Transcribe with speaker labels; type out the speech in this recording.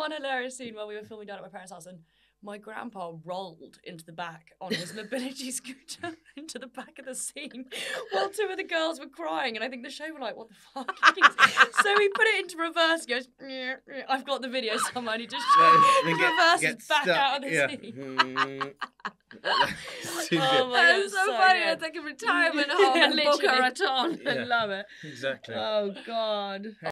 Speaker 1: one hilarious scene where we were filming down at my parents' house and my grandpa rolled into the back on his mobility scooter into the back of the scene while two of the girls were crying, and I think the show were like, what the fuck? So we put it into reverse. He goes, I've got the video somewhere. And he just reverses back out of the scene.
Speaker 2: Oh my God,
Speaker 1: That's
Speaker 2: so funny. It's like a retirement home in Boca Raton. I love it.
Speaker 3: Exactly.
Speaker 2: Oh God.